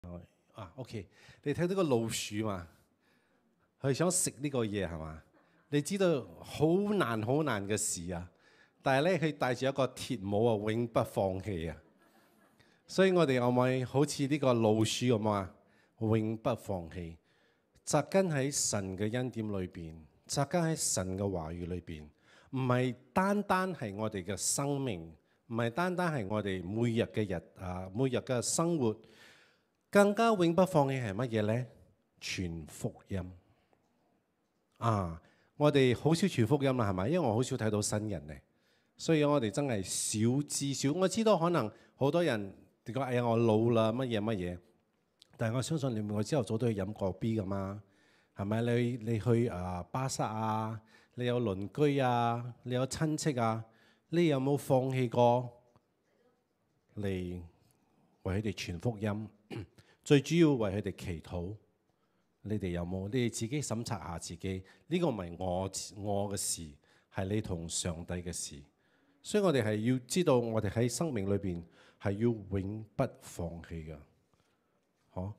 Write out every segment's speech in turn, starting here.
OK， 你睇到個老鼠嘛？佢想食呢個嘢係嘛？你知道好難嘅事啊！但係咧，佢戴住一個鐵帽啊，永不放棄啊！所以我哋可唔可以好似呢個老鼠咁啊？永不放棄，扎根喺神嘅恩典裏邊，扎根喺神嘅話語裏邊，唔係單單係我哋嘅生命，唔係單單係我哋每日嘅生活，更加永不放棄係乜嘢呢？傳福音啊！我哋好少傳福音啦，係咪？因為我好少睇到新人嚟，所以我哋真係少之少。我知道可能好多人講：哎呀，我老啦，乜嘢。但係我相信你我朝頭早都去飲個 B 噶嘛，係咪？你去巴剎啊，你有鄰居啊，你有親戚啊，你有冇放棄過嚟為佢哋傳福音？最主要為佢哋祈禱。你哋有冇？你哋自己審查下自己，呢個唔係我嘅事，係你同上帝嘅事。所以我哋係要知道，我哋喺生命裏邊係要永不放棄嘅。好，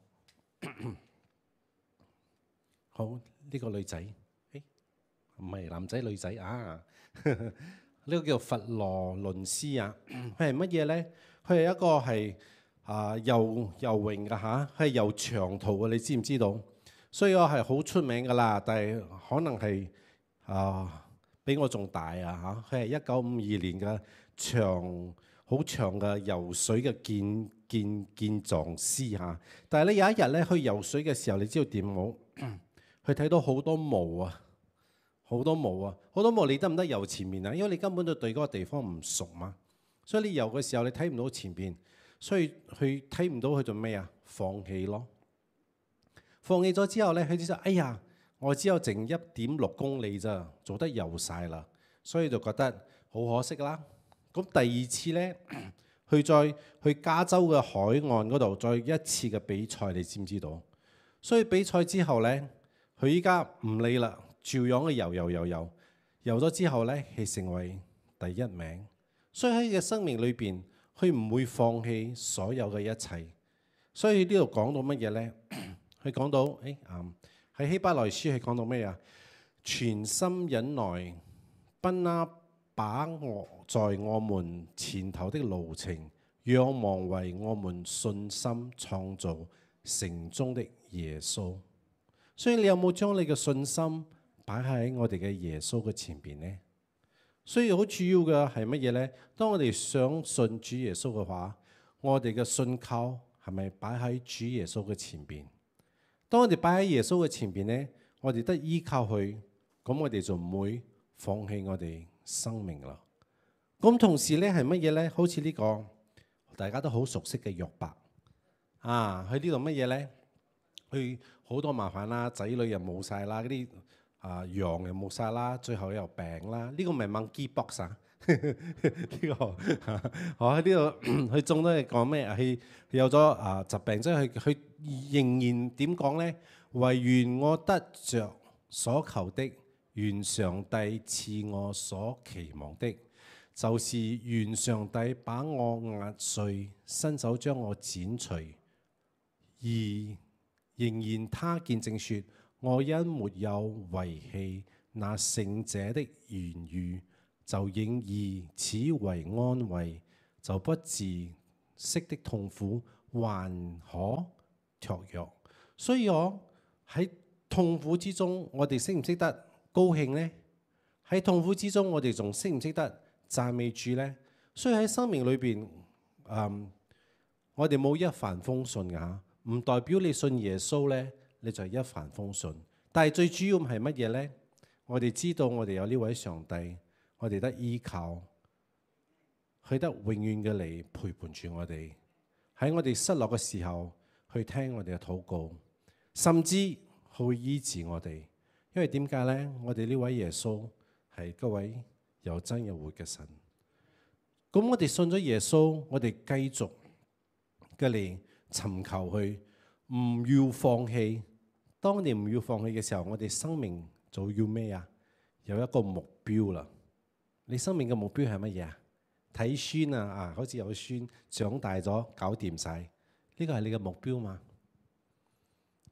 好，呢個女仔，唔係男仔女仔啊，呢個叫佛羅倫斯啊，佢係乜嘢咧？佢係一個係游泳嘅嚇，係游長途嘅，你知唔知道？所以我係好出名噶啦，但係可能係比我仲大啊嚇！佢係1952年嘅好長嘅游水嘅健壯師嚇。但係咧有一日咧去游水嘅時候，你知道點冇？佢睇到好多毛啊，好多毛，你得唔得游前面啊？因為你根本就對嗰個地方唔熟嘛，所以你游嘅時候你睇唔到前邊，所以佢睇唔到佢做咩啊？放棄咯。放棄咗之後咧，佢就哎呀，我只有剩1.6公里咋，做得游晒啦，所以就覺得好可惜啦。咁第二次咧，佢再去加州嘅海岸嗰度再一次嘅比賽，你知唔知道？所以比賽之後咧，佢依家唔理啦，照樣去游咗之後咧，係成為第1名。所以喺佢嘅生命裏邊，佢唔會放棄所有嘅一切。所以呢度講到乜嘢咧？佢講到，喺希伯來書係講到咩啊？全心忍耐，不把我在我們前頭的路程，仰望為我們信心創造成終的耶穌。所以你有冇將你嘅信心擺喺我哋嘅耶穌嘅前邊呢？所以好主要嘅係乜嘢呢？當我哋想信主耶穌嘅話，我哋嘅信靠係咪擺喺主耶穌嘅前邊？當我哋擺喺耶穌嘅前邊呢，我哋得依靠佢，咁我哋就唔會放棄我哋生命啦。咁同時咧係乜嘢咧？好似呢個大家都好熟悉嘅約伯啊，喺呢度乜嘢咧？佢好多麻煩啦，仔女又冇晒啦，嗰啲羊又冇晒啦，最後又病啦。呢個咪 monkeypox 啊？呢個我喺呢度，佢中咗係講咩啊？佢有咗疾病，即係佢仍然點講咧？唯願我得着所求的，願上帝賜我所期望的，就是願上帝把我壓碎，伸手將我剪除，而仍然他見證說，我因沒有遺棄那聖者的言語，就應以此為安慰，就不自息的痛苦還可卓越。所以我喺痛苦之中，我哋識唔識得高興呢？喺痛苦之中，我哋仲識唔識得讚美主呢？所以喺生命裏邊，我哋冇一帆風順㗎嚇，唔代表你信耶穌呢，你就係一帆風順。但係最主要係乜嘢呢？我哋知道我哋有呢位上帝，我哋得依靠，佢得永遠嘅嚟陪伴住我哋。喺我哋失落嘅時候，去聽我哋嘅禱告，甚至去醫治我哋。因為點解呢？我哋呢位耶穌係嗰位有真有活嘅神。咁我哋信咗耶穌，我哋繼續嘅嚟尋求佢，唔要放棄。當你唔要放棄嘅時候，我哋生命就要咩啊？有一個目標啦。你生命嘅目標係乜嘢啊？睇孫啊，好似有個孫長大咗，搞掂晒，呢個係你嘅目標嘛？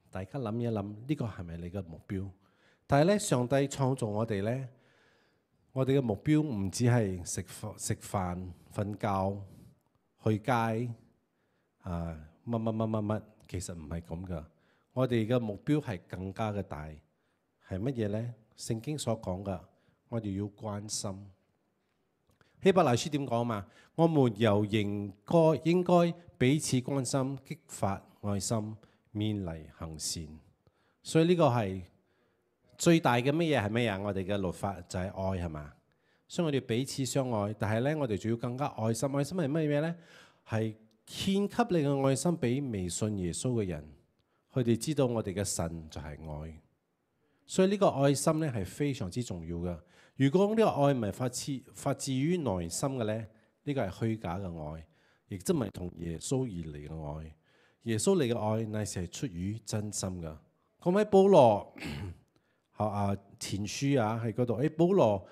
大家諗一諗，呢個係咪你嘅目標？但係咧，上帝創造我哋咧，我哋嘅目標唔只係食飯、瞓覺、去街乜，其實唔係咁噶。我哋嘅目標係更加嘅大，係乜嘢咧？聖經所講嘅，我哋要關心。希伯來書點講嘛？我們又應該彼此關心，激發愛心，勉勵行善。所以呢個係最大嘅乜嘢係咩啊？我哋嘅律法就係愛，係嘛？所以我哋彼此相愛，但係咧，我哋仲要更加愛心。愛心係乜嘢咧？係獻給你嘅愛心俾未信耶穌嘅人，佢哋知道我哋嘅神就係愛。所以呢個愛心咧係非常之重要嘅。如果呢個愛唔係發自於內心嘅咧，呢個係虛假嘅愛，亦即唔係同耶穌而嚟嘅愛。耶穌嚟嘅愛乃是係出於真心嘅。咁喺保羅前書喺嗰度，保羅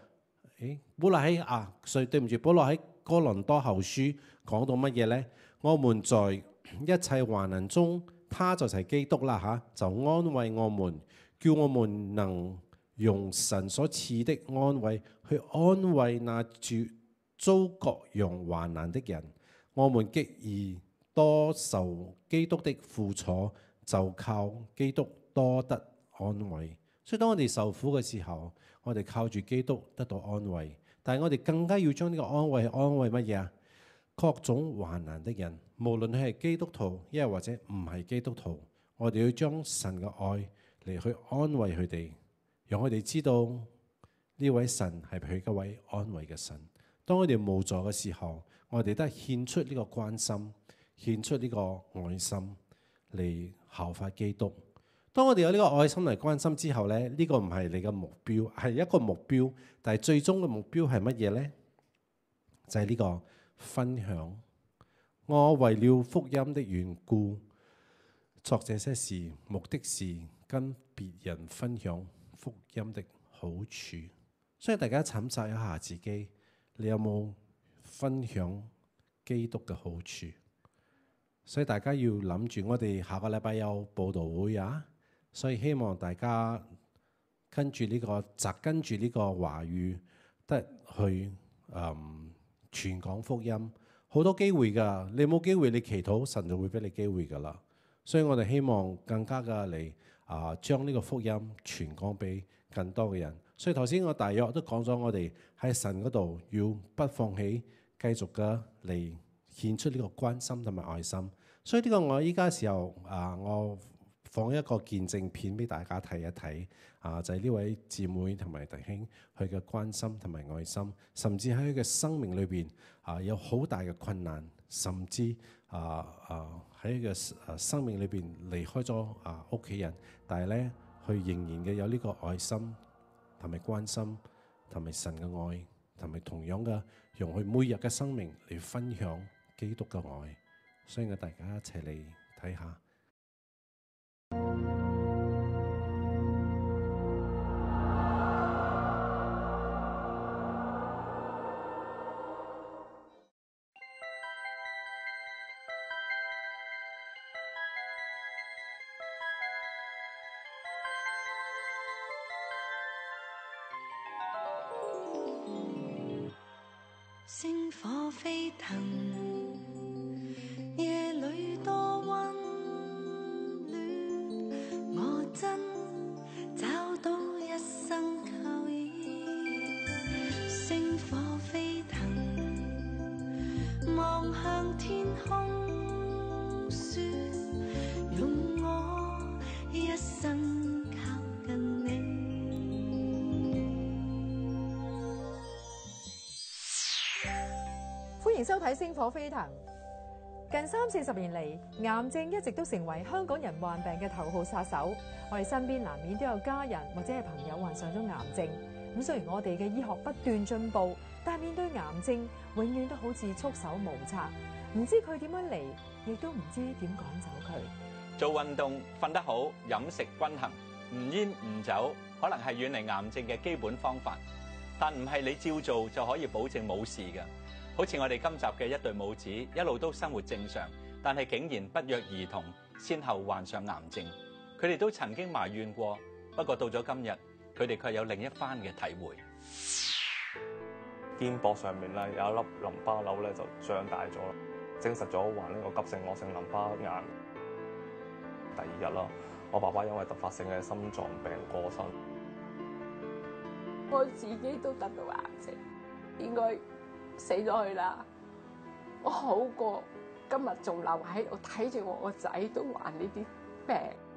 喺保羅喺哥倫多後書講到乜嘢咧？我們在一切患難中，他就係基督啦就安慰我們，叫我們能用神所賜的安慰去安慰那遭各樣患難的人。我們既已多受基督的苦楚，就靠基督多得安慰。所以當我哋受苦嘅時候，我哋靠住基督得到安慰。但係我哋更加要將呢個安慰乜嘢啊？各種患難的人，無論佢係基督徒，亦或者唔係基督徒，我哋要將神嘅愛嚟去安慰佢哋，讓佢哋知道呢位神係佢嘅位安慰嘅神。當我哋無助嘅時候，我哋都係獻出呢個關心，獻出呢個愛心嚟效法基督。當我哋有呢個愛心嚟關心之後咧，呢個唔係你嘅目標，係一個目標，但係最終嘅目標係乜嘢咧？就係呢個分享。我為了福音的緣故作這些事，目的是跟別人分享福音的好處。所以大家審查一下自己，你有冇分享基督嘅好處？所以大家要諗住，我哋下個禮拜有佈道會啊，所以希望大家跟住呢個話語得去傳講福音，好多機會㗎。你冇機會，你祈禱，神就會俾你機會㗎啦。所以我哋希望更加嘅嚟將呢個福音傳講俾更多嘅人。所以頭先我大約都講咗，我哋喺神嗰度要不放棄，繼續嘅嚟獻出呢個關心同埋愛心。所以呢個我依家時候我放一個見證片俾大家睇一睇就係呢位姊妹同埋弟兄佢嘅關心同埋愛心，甚至喺佢嘅生命裏邊有好大嘅困難，甚至喺佢嘅生命裏邊離開咗屋企人，但係咧佢仍然嘅有呢個愛心同埋關心同埋神嘅愛，同埋同樣嘅用佢每日嘅生命嚟分享基督嘅愛。所以我大家一齊嚟睇下。 星火飛騰，夜裏多溫暖，我真找到一生靠依。星火飛騰，望向天空說，用我一生靠近你。 歡迎收睇《星火飛騰》。近30-40年嚟，癌症一直都成為香港人患病嘅頭號殺手。我哋身邊難免都有家人或者係朋友患上咗癌症。咁雖然我哋嘅醫學不斷進步，但係面對癌症，永遠都好似束手無策，唔知佢點樣嚟，亦都唔知點趕走佢。 做運動、瞓得好、飲食均衡、唔煙唔酒，可能係遠離癌症嘅基本方法，但唔係你照做就可以保證冇事嘅。好似我哋今集嘅一對母子，一路都生活正常，但係竟然不約而同先後患上癌症。 佢哋都曾經埋怨過，不過到咗今日，佢哋卻有另一番嘅體會。 肩膊上面咧有一粒淋巴瘤咧就脹大咗啦，證實咗患呢個急性惡性淋巴癌。第二日啦，我爸爸因為突發性嘅心臟病過身。 我自己都得到癌症，應該死咗去啦。我好過今日仲留喺度睇住我個仔都患呢啲病。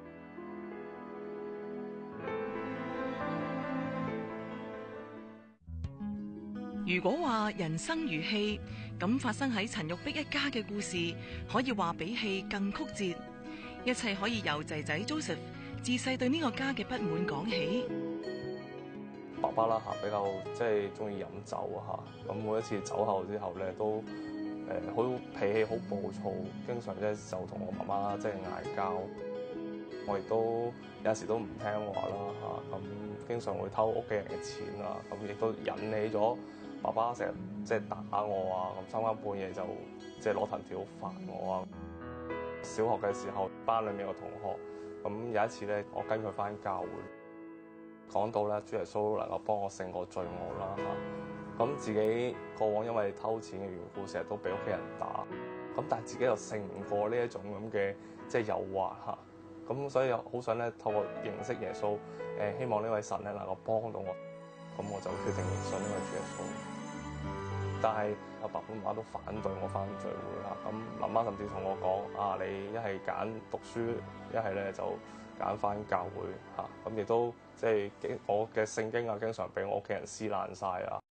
如果話人生如戲，咁發生喺陳玉碧一家嘅故事，可以話比戲更曲折。一切可以由仔仔 Joseph 自細對呢個家嘅不滿講起。 爸爸啦比較即係中意飲酒咁每一次酒後之後咧都好脾氣好暴躁，經常就同我媽媽即係嗌交。我亦都有時都唔聽話啦咁經常會偷屋企人嘅錢啊，咁亦都引起咗爸爸成日即係打我啊，咁三更半夜就即係攞藤條煩我啊。小學嘅時候，班裏面嘅同學，咁有一次咧，我跟佢翻教會，講到咧主耶穌能夠幫我勝過罪惡啦咁自己過往因為偷錢嘅緣故，成日都俾屋企人打，咁但係自己又勝唔過呢一種咁嘅即係誘惑咁所以好想咧透過認識耶穌，希望呢位神咧能夠幫到我，咁我就決定認信呢位主耶穌。但係阿爸爸媽媽都反對我翻聚會咁媽媽甚至同我講你一係揀讀書，一係咧就揀翻教會咁亦都即係我嘅聖經經常俾我屋企人撕爛晒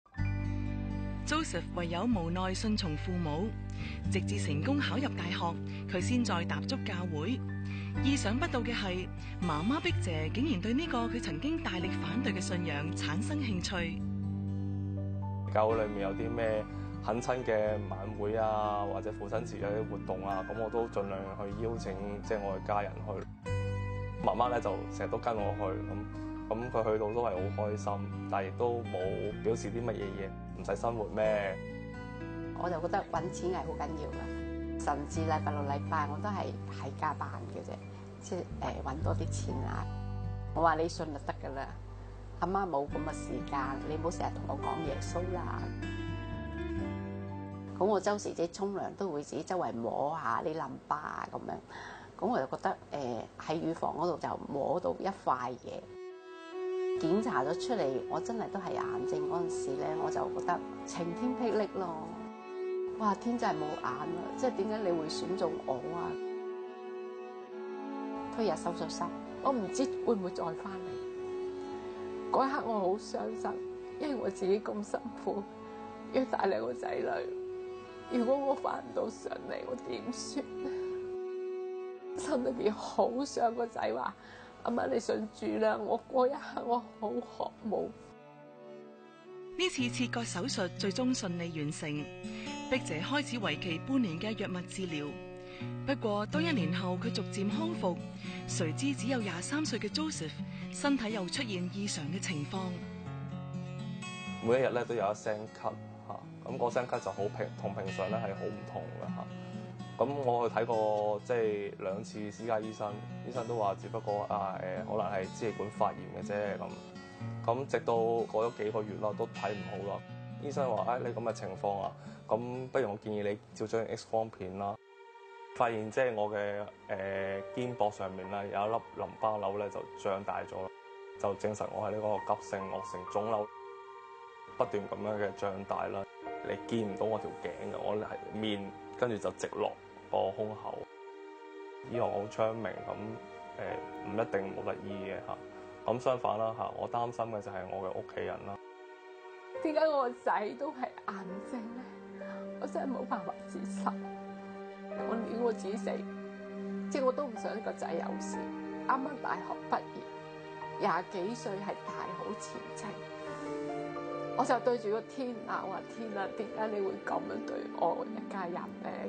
Joseph 唯有無奈順從父母，直至成功考入大學，佢先再踏足教會。意想不到嘅係，媽媽碧姐竟然對呢個佢曾經大力反對嘅信仰產生興趣。 教會裏面有啲咩懇親嘅晚會或者父親節有啲活動咁我都盡量去邀請即係我嘅家人去。媽媽咧就成日都跟我去，咁佢去到都係好開心，但係亦都冇表示啲乜嘢嘢，唔使生活咩？ 我就覺得揾錢係好緊要㗎，甚至禮拜六禮拜我都係加班嘅啫，即係揾多啲錢啊！我話你信就得㗎啦。阿媽冇咁嘅時間，你唔好成日同我講耶穌啦。咁我周時即係沖涼都會自己周圍摸下啲淋巴咁樣。咁我就覺得喺乳房嗰度就摸到一塊嘢，檢查咗出嚟，我真係都係癌症嗰陣時咧，我就覺得晴天霹靂咯！哇，天真係冇眼啊！即係點解你會選中我啊？推入手術室，我唔知會唔會再翻嚟。嗰一刻我好傷心，因為我自己咁辛苦養大兩個仔女，如果我翻唔到上嚟，我點算咧？心裏邊好想個仔話：阿媽你信主啦！我嗰一刻我好渴慕。 呢次切割手術最終順利完成，碧姐開始為期半年嘅藥物治療。不過當1年後佢逐漸康復，誰知只有23歲嘅 Joseph 身體又出現異常嘅情況。 每一日咧都有一聲咳咁嗰聲咳就好同平常咧係好唔同嘅咁我去睇過即係2次私家醫生，醫生都話只不過可能係支氣管發炎嘅啫咁直到過咗幾個月啦，都睇唔好啦。醫生話你咁嘅情況咁不如我建議你照張 X 光片啦。發現即係我嘅肩膊上面咧有一粒淋巴瘤咧就脹大咗啦，就證實我係呢個急性惡性腫瘤，不斷咁樣嘅脹大啦。你見唔到我條頸嘅，我係面跟住就直落個胸口。醫學好昌明咁唔一定冇得醫嘅咁相反啦我擔心嘅就係我嘅屋企人啦。 點解我個仔都係癌症咧？我真係冇辦法接受。我寧願我自己死，即係我都唔想個仔有事。啱啱大學畢業，20幾歲係大好前程，我就對住個天鬧話：天啊，點解你會咁樣對我一家人咧？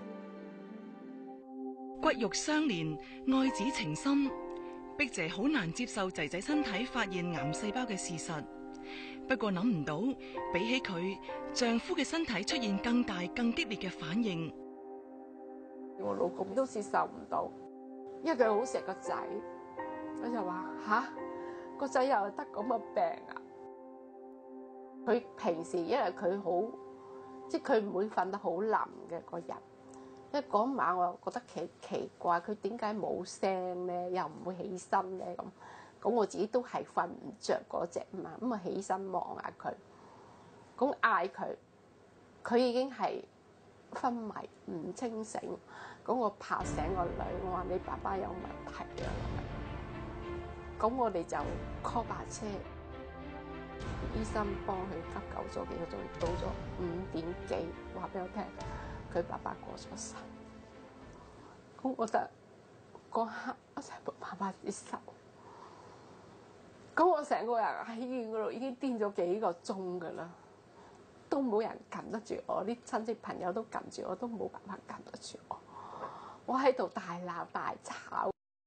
骨肉相連，愛子情深，碧姐好難接受仔仔身體發現癌細胞嘅事實。不過諗唔到，比起佢，丈夫嘅身體出現更大、更激烈嘅反應。 我老公都接受唔到，因為佢好錫個仔， 佢就話吓，個仔又得咁嘅病啊！佢平時因為佢好，即係佢唔會瞓得好冧嘅個人。因為嗰晚我又覺得奇怪，佢點解冇聲咧，又唔會起身咧咁。咁我自己都係瞓唔着嗰隻嘛，咁啊起身望下佢，咁嗌佢，佢已經係昏迷唔清醒。咁我拍醒個女，我話你爸爸有問題啊！咁我哋就 call 白車，醫生幫佢急救咗幾個鐘，到咗5點幾，話俾我聽，佢爸爸過咗身。咁我覺得嗰刻我真係冇辦法接受。咁我成個人喺醫院嗰度已經癲咗幾個鐘㗎啦，都冇人撳得住我，啲親戚朋友都撳住我，都冇辦法撳得住我。我喺度大鬧大吵。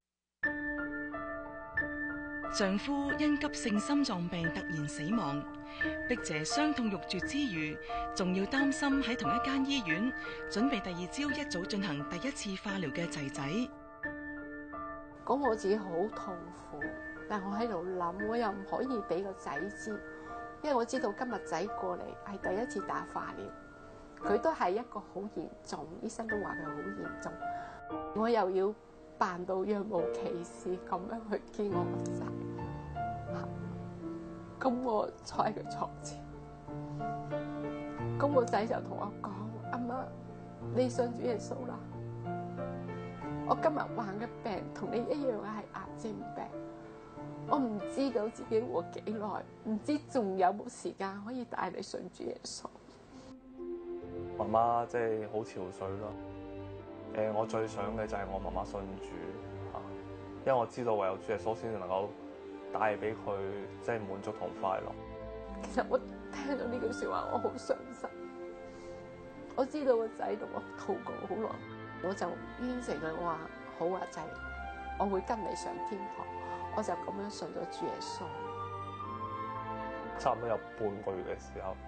丈夫因急性心臟病突然死亡，碧姐傷痛欲絕之餘，仲要擔心喺同一間醫院準備第二朝一早進行第一次化療嘅仔仔。 咁我自己好痛苦，但我喺度諗，我又唔可以俾個仔知，因為我知道今日仔過嚟係第一次打化療，佢都係一個好嚴重，醫生都話佢好嚴重，我又要扮到若無其事咁樣去見我個仔。咁我坐喺佢床前，咁個仔就同我講：阿媽，你信主耶穌啦！我今日患嘅病同你一樣係癌症病，我唔知道自己活幾耐，唔知仲有冇時間可以帶你信主耶穌。 媽媽即係好憔悴啦。我最想嘅就係我媽媽信主嚇，因為我知道唯有主耶穌先至能夠帶俾佢即係滿足同快樂。 其實我聽到呢句説話，我好傷心。我知道個仔同我禱告好耐，我就應承佢，我話好啊仔，我會跟你上天堂。我就咁樣信咗主耶穌。 差唔多有半個月嘅時候，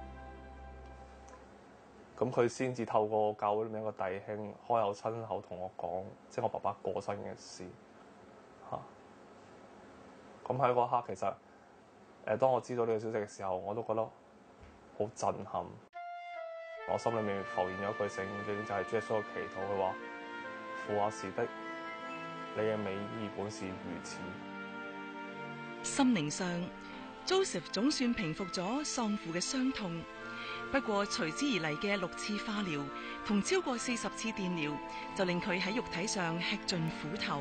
咁佢先至透過教會裏面一個弟兄開口親口同我講，即係我爸爸過身嘅事嚇。咁喺嗰刻，其實當我知道呢個消息嘅時候，我都覺得好震撼。我心裏面浮現咗一句聖經，就係主耶穌嘅祈禱，佢話：父啊，是的，你嘅美意本是如此。 心靈上 ，Joseph 總算平復咗喪父嘅傷痛。不過隨之而嚟嘅6次化療同超過40次電療，就令佢喺肉體上吃盡苦頭。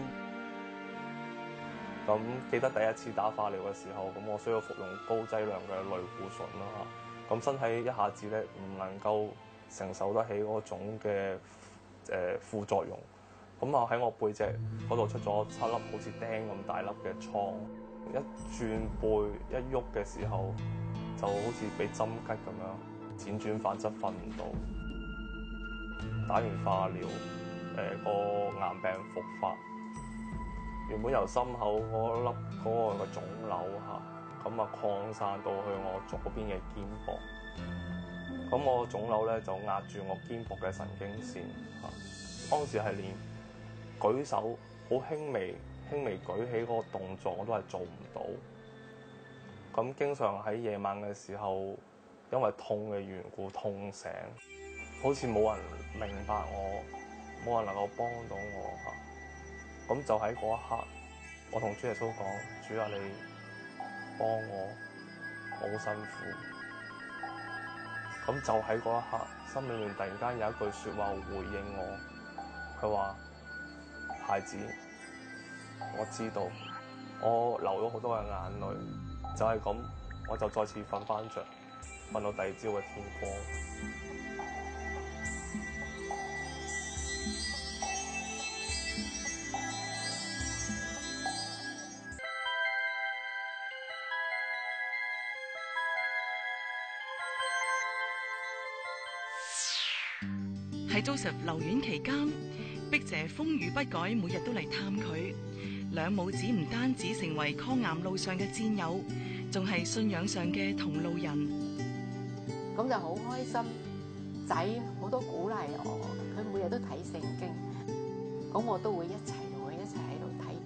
咁記得第一次打化療嘅時候，咁我需要服用高劑量嘅類固醇啦嚇。咁身體一下子咧唔能夠承受得起嗰種嘅副作用。咁啊喺我背脊嗰度出咗7粒好似釘咁大粒嘅瘡，一轉背一喐嘅時候，就好似俾針吉咁樣，輾轉反側瞓唔到。打完化療，個癌病復發。原本由心口嗰粒嗰個嘅腫瘤嚇，咁啊擴散到去我左邊嘅肩膊。咁我腫瘤咧就壓住我肩膊嘅神經線嚇。當時係連舉手好輕微舉起嗰個動作我都係做唔到。咁經常喺夜晚嘅時候，因為痛嘅緣故痛醒，好似冇人明白我，冇人能夠幫到我嚇。咁就喺嗰一刻，我同主耶穌講：主啊，你幫我，我好辛苦。咁就喺嗰一刻，心裏面突然間有一句説話回應我，佢話：孩子，我知道，我流咗好多嘅眼淚，就係咁，我就再次瞓翻着，瞓到第二朝嘅天光。 喺 Joseph 留院期間，碧姐風雨不改，每日都嚟探佢。兩母子唔單止成為抗癌路上嘅戰友，仲係信仰上嘅同路人。 咁就好開心，仔好多鼓勵我，佢每日都睇聖經，咁我都會一齊同佢一齊喺度睇。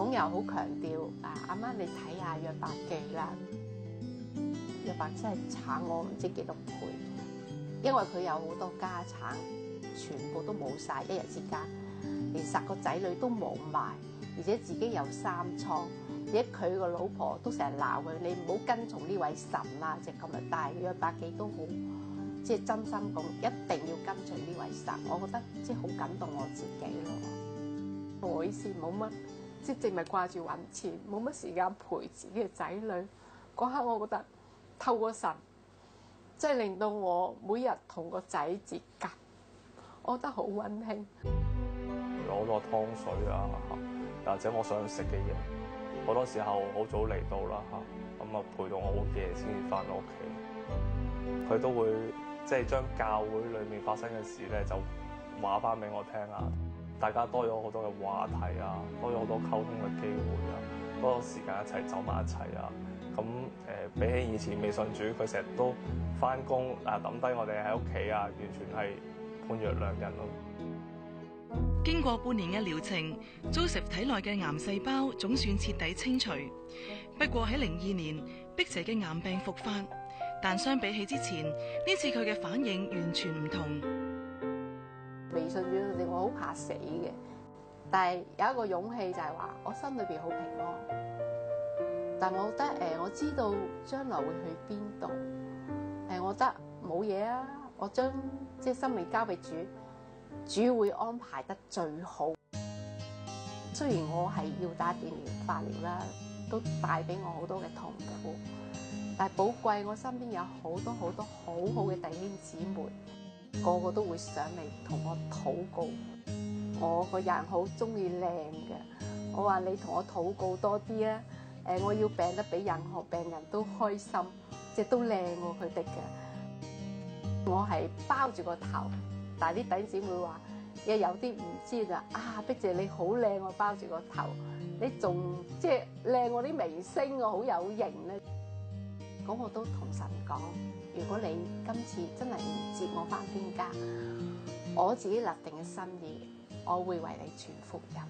公又好強調阿媽你睇下約伯記啦，約伯真係慘我唔知幾多倍，因為佢有好多家產，全部都冇晒，一日之間連10個仔女都冇埋，而且自己有3瘡，而且佢個老婆都成日鬧佢，你唔好跟從呢位神啊，即係咁啊！但係約伯記都好，即係真心講，一定要跟隨呢位神，我覺得即係好感動我自己咯。我以前冇乜，即係淨係掛住揾錢，冇乜時間陪自己嘅仔女。嗰刻我覺得透過神，即係令到我每日同個仔節夾，我覺得好溫馨。 有好多湯水啊，或者我想食嘅嘢，好多時候好早嚟到啦嚇，咁啊陪到我好夜先至翻到屋企。佢都會即係將教會裏面發生嘅事咧，就話翻俾我聽啊。大家多咗好多嘅話題啊，多咗好多溝通嘅機會啊，多咗時間一齊走埋一齊啊。咁比起以前未信主，佢成日都翻工抌低我哋喺屋企啊，完全係判若兩人咯。 經過半年嘅療程 ，Joseph 體內嘅癌細胞總算徹底清除。不過喺02年，碧姐嘅癌病復發，但相比起之前，呢次佢嘅反應完全唔同。 未信主嗰陣，我好怕死嘅，但係有一個勇氣就係話，我心裏邊好平安。但我覺得我知道將來會去邊度，我覺得冇嘢啊，我將即係生命交俾主，主會安排得最好。雖然我係要打電療、化療啦，都帶俾我好多嘅痛苦，但係寶貴我身邊有好多好好嘅弟兄姊妹，個個都會上嚟同我禱告。我個人好中意靚嘅，我話你同我禱告多啲啊！我要病得比任何病人都開心，即係都靚過佢哋嘅。我係包住個頭，但係啲弟兄姊妹話，有啲唔知㗎。碧姐你好靚，我包住個頭，你仲即係靚過啲明星，我好有型咧。咁我都同神講，如果你今次真係唔接我返天家，我自己立定嘅心意，我會為你傳福音。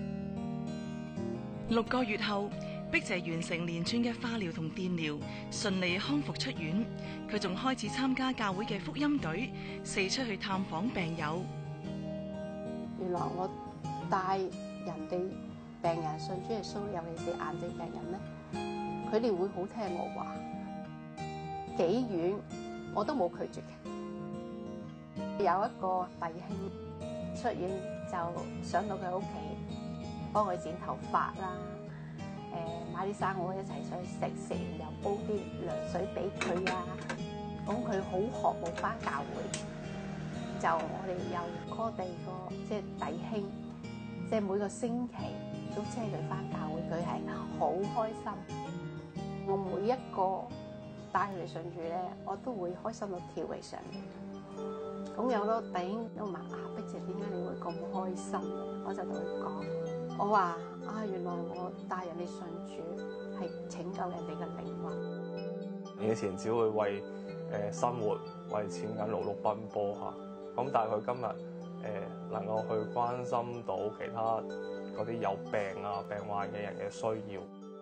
6個月後，碧姐完成連串嘅化療同電療，順利康復出院。佢仲開始參加教會嘅福音隊，四出去探訪病友。 原來我帶人哋病人信主耶穌，尤其是癌症病人咧，佢哋會好聽我話，幾遠我都冇拒絕嘅。有一個弟兄出院就上到佢屋企，幫佢剪頭髮啦，買啲生果一齊上去食，食完又煲啲涼水俾佢啊。咁佢好渴望翻教會，就我哋有 call 第二個即係弟兄，即係每個星期都車佢翻教會，佢係好開心。我每一個帶佢嚟信主咧，我都會開心到跳起上嚟。咁有好多弟兄都問碧姐點解你會咁開心？我就同佢講，我話原來我帶人哋信主係拯救人哋嘅靈魂。 以前只會為生活為錢緊勞碌奔波嚇，咁但係佢今日能夠去關心到其他嗰啲有病啊病患嘅人嘅需要。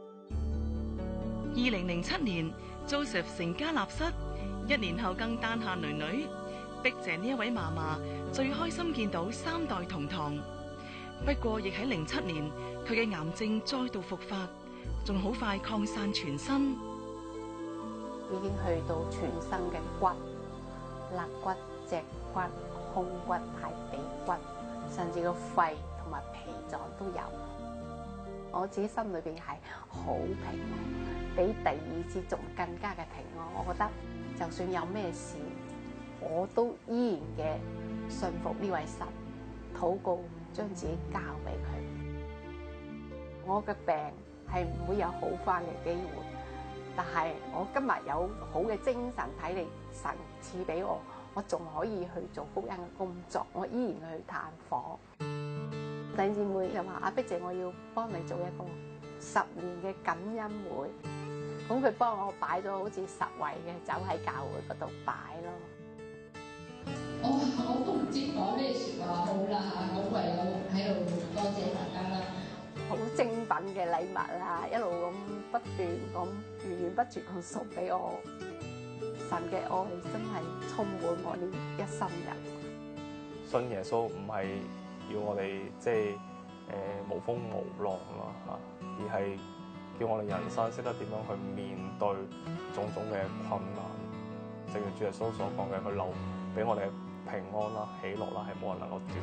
2007年 ，Joseph 成家立室，1年後更誕下女女。碧姐呢一位嫲嫲最開心見到3代同堂。不過亦喺07年，佢嘅癌症再度復發，仲好快擴散全身。 已經去到全身嘅骨、肋骨、脊骨、胸骨、大髀骨，甚至個肺同埋脾臟都有。我自己心裏邊係好平安，比第2次仲更加嘅平安。我覺得就算有咩事，我都依然嘅信服呢位神，禱告將自己交俾佢。我嘅病係唔會有好返嘅機會。但係我今日有好嘅精神體力，神賜俾我，我仲可以去做福音嘅工作，我依然去探訪。弟兄姊妹又話碧姐，我要幫你做一個10年嘅感恩會，咁佢幫我擺咗好似10位嘅酒喺教會嗰度擺咯。 我都唔知講咩説話好啦嚇，我唯有喺度多謝大家啦。 好精品嘅禮物啊，一路咁不斷咁源源不絕咁送俾我。神嘅愛真係充滿我呢一生人。 信耶穌唔係要我哋即係無風無浪啦嚇，而係叫我哋人生識得點樣去面對種種嘅困難。正如主耶穌所講嘅，佢留俾我哋平安啦、喜樂啦，係冇人能夠奪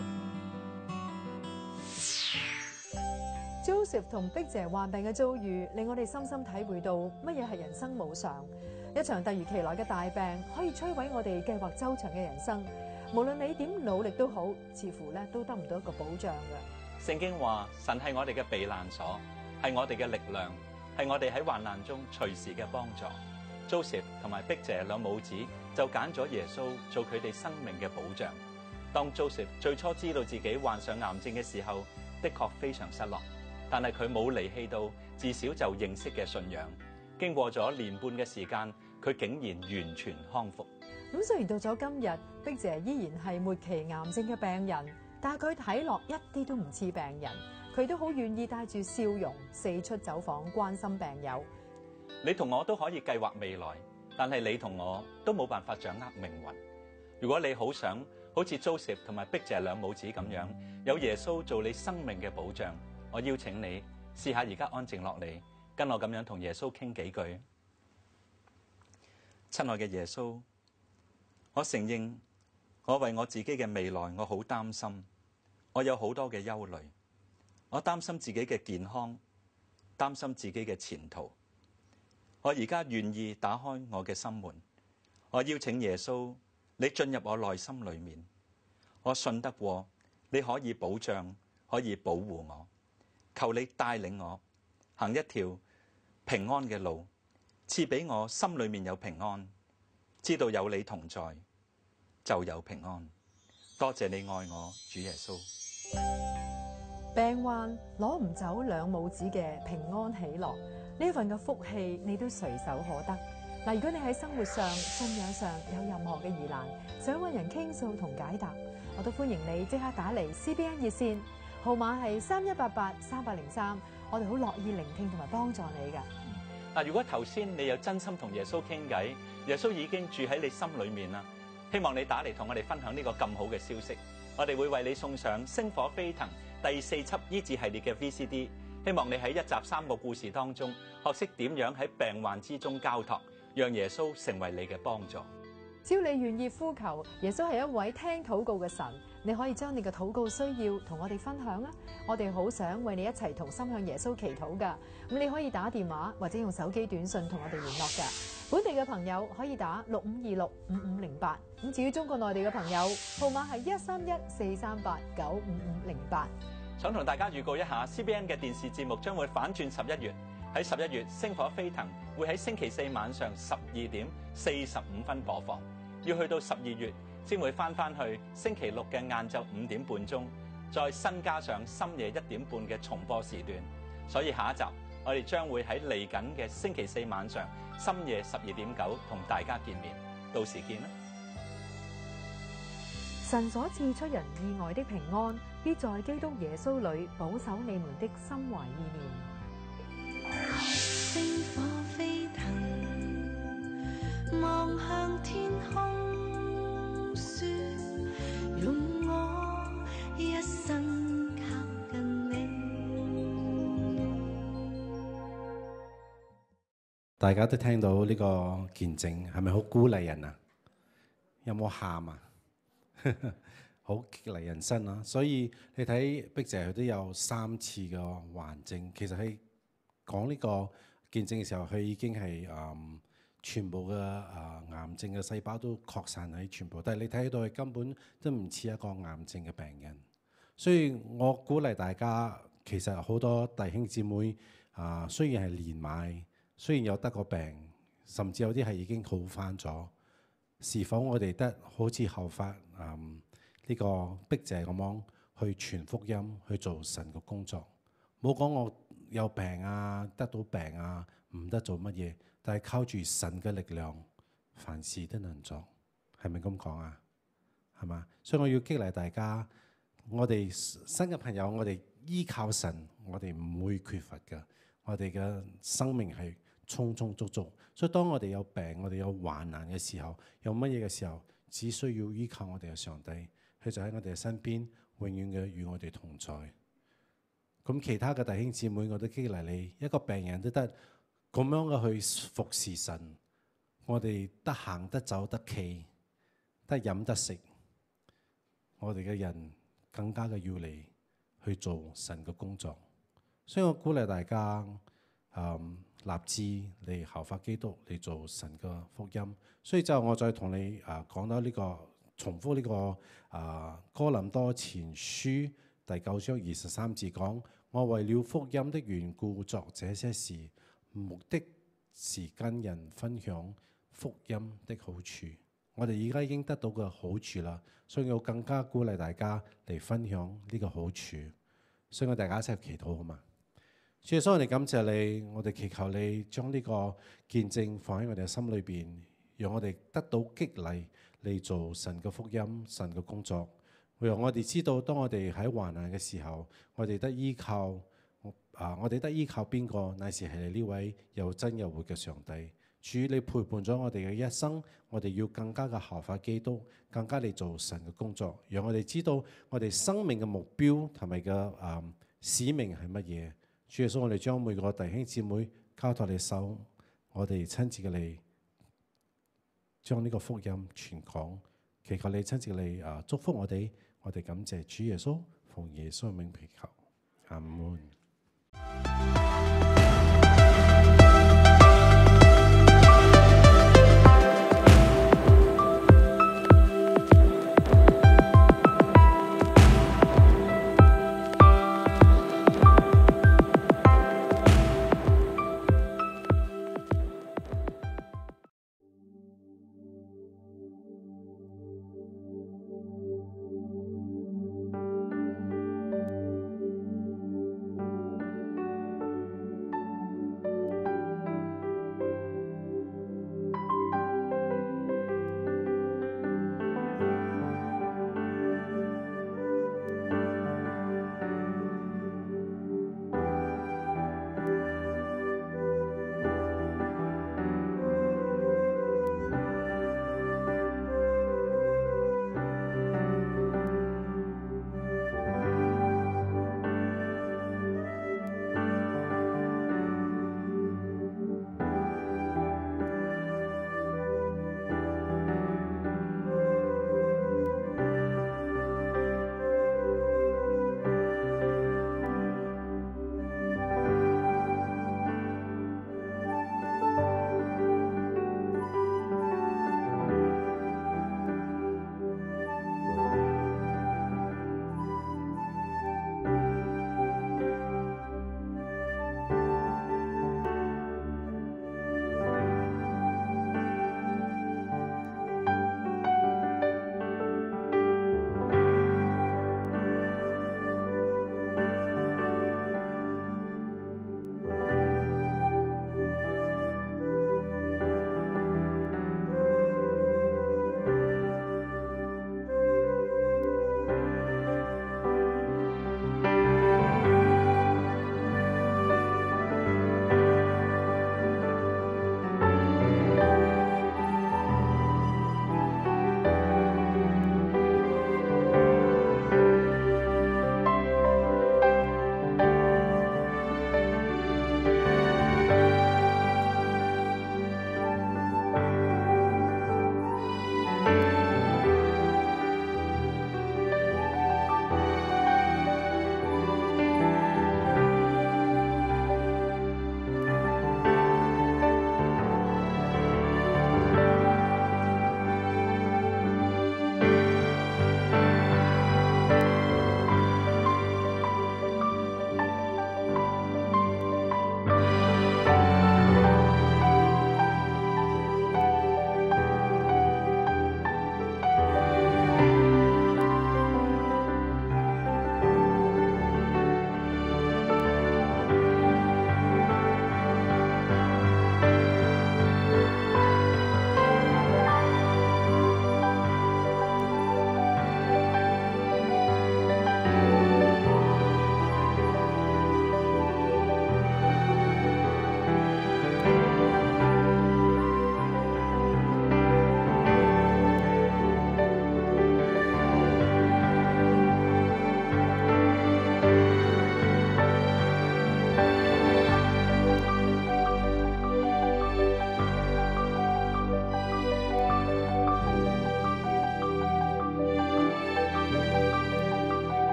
去。 Joseph 同碧姐患病嘅遭遇，令我哋深深體會到乜嘢係人生無常。一場突如其來嘅大病，可以摧毀我哋計劃周詳嘅人生。無論你點努力都好，似乎咧都得唔到一個保障嘅。 聖經話：神係我哋嘅避難所，係我哋嘅力量，係我哋喺患難中隨時嘅幫助。Joseph 同埋碧姐兩母子就揀咗耶穌做佢哋生命嘅保障。當 Joseph 最初知道自己患上癌症嘅時候，的確非常失落，但係佢冇離棄到自小就認識嘅信仰。經過咗年半嘅時間，佢竟然完全康復。 咁雖然到咗今日，碧姐依然係末期癌症嘅病人，但係佢睇落一啲都唔似病人，佢都好願意帶住笑容四出走訪，關心病友。 你同我都可以計劃未來，但係你同我都冇辦法掌握命運。如果你好想好似 Joseph 同埋碧姐兩母子咁樣，有耶穌做你生命嘅保障，我邀請你試下而家安靜落嚟，跟我咁樣同耶穌傾幾句。親愛嘅耶穌，我承認我為我自己嘅未來我好擔心，我有好多嘅憂慮，我擔心自己嘅健康，擔心自己嘅前途。我而家願意打開我嘅心門，我邀請耶穌你進入我內心裏面。我信得過你可以保障，可以保護我，求你帶領我行一條平安嘅路，賜俾我心裏面有平安，知道有你同在就有平安。多謝你愛我，主耶穌。 病患攞唔走兩母子嘅平安喜樂，呢份嘅福氣你都隨手可得。嗱，如果你喺生活上、信仰上有任何嘅疑難，想揾人傾訴同解答，我都歡迎你即刻打嚟 CBN 熱線，號碼係3188-3803，我哋好樂意聆聽同埋幫助你㗎。 嗱，如果頭先你有真心同耶穌傾偈，耶穌已經住喺你心裏面啦。希望你打嚟同我哋分享呢個咁好嘅消息，我哋會為你送上《星火飛騰》第4輯醫治系列嘅 VCD。希望你喺1集3個故事當中，學識點樣喺病患之中交託，讓耶穌成為你嘅幫助。 只要你願意呼求，耶穌係一位聽禱告嘅神，你可以將你嘅禱告需要同我哋分享啊！我哋好想為你一齊同心向耶穌祈禱噶。咁你可以打電話或者用手機短信同我哋聯絡噶。本地嘅朋友可以打6526-5508。咁至於中國內地嘅朋友，號碼係131-438-95508。 想同大家預告一下 CBN 嘅電視節目將會反轉11月。喺11月，星火飛騰會喺星期4晚上12點45分播放，要去到12月先會翻去星期6嘅晏晝5點半鐘，再新加上深夜1點半嘅重播時段。所以下一集我哋將會喺嚟緊嘅星期4晚上深夜12點9同大家見面，到時見啦！ 神所賜出人意外的平安，必在基督耶穌裏保守你們的心懷意念。 星火飛騰，望向天空，說用我一生靠近你。 大家都聽到呢個見證，係咪好鼓勵人啊？有冇喊啊？好激勵人生啊！所以你睇碧姐佢都有3次嘅患症，其實喺講呢個見證嘅時候，佢已經係全部嘅癌症嘅細胞都擴散喺全部，但係你睇到佢根本都唔似一個癌症嘅病人。所以我鼓勵大家，其實好多弟兄姊妹雖然係年邁，雖然有得個病，甚至有啲係已經好返咗，是否我哋得好似後發呢個碧姐咁樣去傳福音，去做神嘅工作？冇講我有病啊，得到病啊，唔得做乜嘢，但係靠住神嘅力量，凡事都能做，係咪咁講啊？係嘛？所以我要激勵大家，我哋新嘅朋友，我哋依靠神，我哋唔會缺乏嘅。我哋嘅生命係充充足足。所以當我哋有病、我哋有患難嘅時候，有乜嘢嘅時候，只需要依靠我哋嘅上帝，佢就喺我哋嘅身邊，永遠嘅與我哋同在。咁其他嘅弟兄姊妹，我都激勵你，一個病人都得咁樣嘅去服侍神。我哋得行得走得企，得飲得食，我哋嘅人更加嘅要嚟去做神嘅工作。所以我鼓勵大家，立志嚟效法基督，嚟做神嘅福音。所以就我再同你講到呢個，重複呢個哥林多前書第9章23節講：我為了福音的緣故作這些事，目的是跟人分享福音的好處。我哋而家已經得到個好處啦，所以我更加鼓勵大家嚟分享呢個好處。所以我大家一齊祈禱好嘛？主耶穌，我哋感謝你，我哋祈求你將呢個見證放喺我哋嘅心裏邊，讓我哋得到激勵嚟做神嘅福音、神嘅工作。讓我哋知道，當我哋喺患難嘅時候，我哋得依靠我哋得依靠邊個？乃是係你呢位又真又活嘅上帝。主，你陪伴咗我哋嘅一生，我哋要更加嘅效法基督，更加嚟做神嘅工作，讓我哋知道我哋生命嘅目標同埋嘅使命係乜嘢。主耶穌，我哋將每個弟兄姊妹交託你手，我哋親自嘅嚟將呢個福音傳講，祈求你親自嚟祝福我哋。我哋感謝主耶穌，奉耶穌嘅名祈求，阿門。